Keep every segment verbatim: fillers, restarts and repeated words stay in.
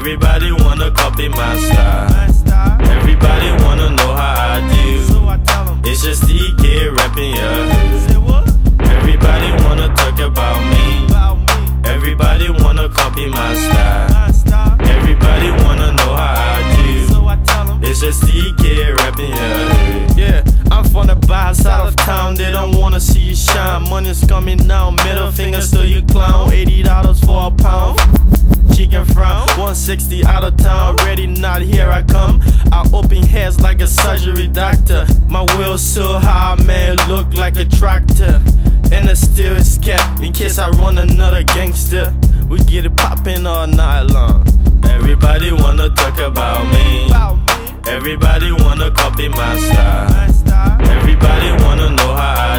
Everybody wanna copy my style. Everybody wanna know how I do. It's just D K rapping, yeah. Everybody wanna talk about me. Everybody wanna copy my style. Everybody wanna know how I do. It's just D K rapping, yeah. Yeah, I'm from the bad side of town. They don't wanna see you shine. Money's coming down, middle finger still you clown. Eighty dollars for a pound. Chicken frown, one sixty out of town, ready not, here I come. I open heads like a surgery doctor. My wheels so high, man, look like a tractor. And the steel is kept in case I run another gangster. We get it poppin' all night long. Everybody wanna talk about me. Everybody wanna copy my style. Everybody wanna know how I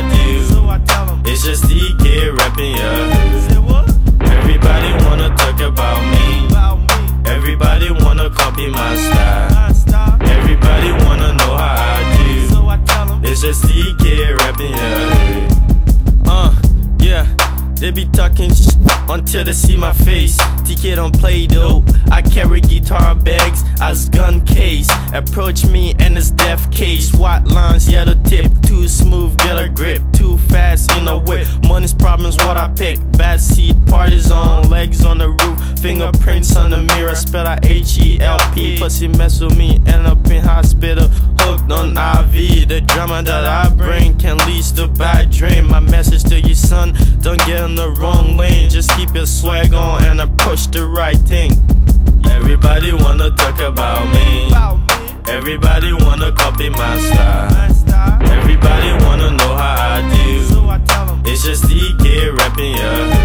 do. It's just D K rapping, yeah. Everybody wanna talk about me. Everybody wanna copy my style. Everybody wanna know how I do. It's just D K rapping, yeah. Uh, yeah. They be talking sh until they see my face. T K don't play though. I carry guitar bags as gun case. Approach me and it's death case. White lines, yeah, the tip. Too smooth, get a grip. Too fast in a whip. Money's problems, what I pick. Bad seat, parties on, legs on the roof. Fingerprints on the mirror, spell out H E L P. Pussy mess with me, end up in hospital. Hooked on I V. The drama that I bring can lead to bad dream. My message to you, son, don't get in the wrong lane. Just keep your swag on and approach the right thing. Everybody wanna talk about me. Everybody wanna copy my style. Everybody wanna know how I do. It's just D K rapping,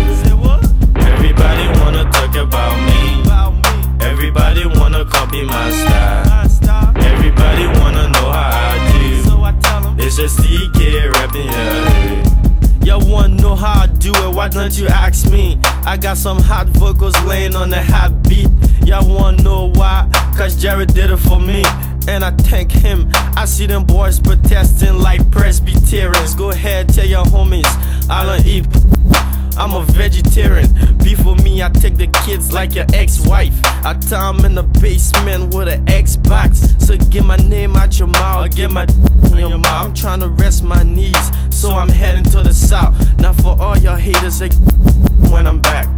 yeah. Everybody wanna talk about me. Everybody wanna copy my style. Everybody wanna know how I do. It's just D K rapping, yeah. Y'all wanna know how I do it, why don't you ask me? I got some hot vocals laying on the hot beat. Y'all wanna know why? Cause Jared did it for me, and I thank him. I see them boys protesting like Presbyterians. Go ahead, tell your homies, I don't eat. I'm a vegetarian. Before me, I take the kids like your ex-wife. I tie them in the basement with an Xbox. So get my name out your mouth, get my in your mouth. I'm trying to rest my knees, so I'm heading to the south. Now for all y'all haters, like, when I'm back.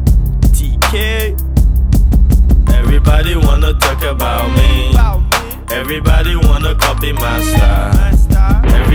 T K. Everybody wanna talk about me. Everybody wanna copy my style. Every